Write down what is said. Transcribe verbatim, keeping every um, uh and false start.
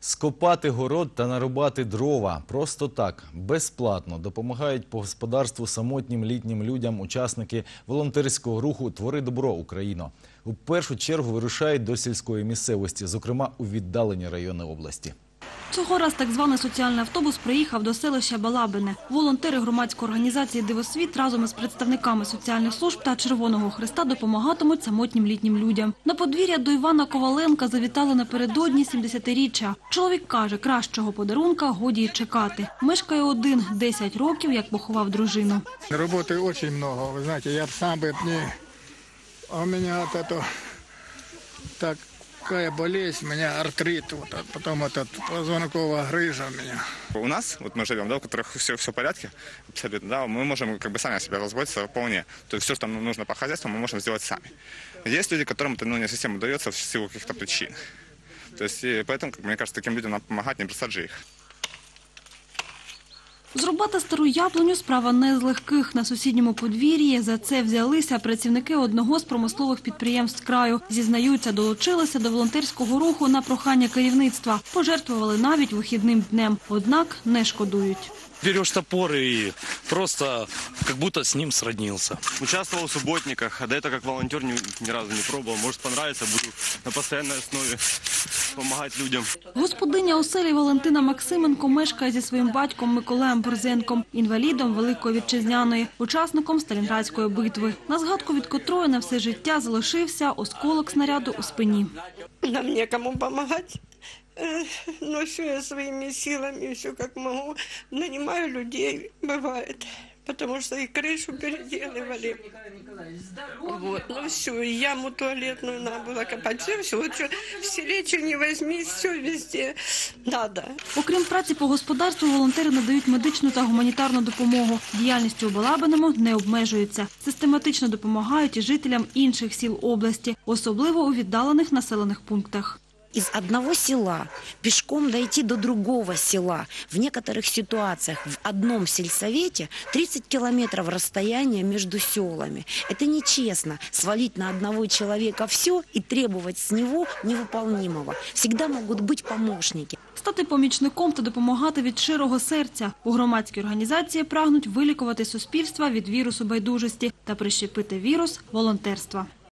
Скопати город та нарубати дрова просто так, безплатно допомагають по господарству самотнім літнім людям учасники волонтерського руху «Твори добро, Україно». У першу чергу вирушають до сільської місцевості, зокрема у віддалені райони області. Цього раз так званий соціальний автобус приїхав до селища Балабине. Волонтери громадської організації «Дивосвіт» разом із представниками соціальних служб та Червоного Хреста допомагатимуть самотнім літнім людям. На подвір'я до Івана Коваленка завітали напередодні сімдесятиріччя. Чоловік каже, кращого подарунка годі й чекати. Мешкає один, десять років, як поховав дружину. Роботи дуже багато, ви знаєте, я б сам би не... А у мене от это... так... Какая болезнь, у меня артрит, вот, а потом этот позвонковая грыжа у меня. У нас, вот мы живем, да, у которых все, все в порядке, абсолютно, да, мы можем как бы сами о себе заботиться вполне. То есть все, что нам нужно по хозяйству, мы можем сделать сами. Есть люди, которым это ну, не совсем удается в силу каких-то причин. То есть и поэтому, как, мне кажется, таким людям надо помогать, не бросать же их. Зрубати стару яблуню – справа не з легких. На сусідньому подвір'ї за це взялися працівники одного з промислових підприємств краю. Зізнаються, долучилися до волонтерського руху на прохання керівництва. Пожертвували навіть вихідним днем. Однак не шкодують. Берешь топор и просто как будто с ним сроднился. Участвовал в субботниках, а до этого как волонтер ни, ни разу не пробовал. Может, понравится, буду на постоянной основе помогать людям. Господиня оселі Валентина Максименко мешкає зі своїм батьком Миколаєм Борзенком, інвалідом Великої Вітчизняної, учасником Сталінградської битви, на згадку від котрої на все життя залишився осколок снаряду у спині. Нам некому помогать. Но все я своими силами, все как могу, нанимаю людей, бывает, потому что и крышу переделывали. Вот, ну все, и яму туалетную надо было копать, все, все, вот что, в селе что не возьми, все везде надо. Окрім праці по господарству, волонтери надають медичну та гуманітарну допомогу. Діяльністю у Балабиному не обмежуються. Систематично допомагають і жителям інших сіл області, особливо у віддалених населених пунктах. Из одного села пешком дойти до другого села. В некоторых ситуациях в одном сельсовете тридцать километров расстояния между селами. Это нечестно – свалить на одного человека все и требовать с него невыполнимого. Всегда могут быть помощники. Стати помічником та допомагати від щирого серця. У громадській організації прагнуть вилікувати суспільство від вірусу байдужості та прищепити вірус волонтерства.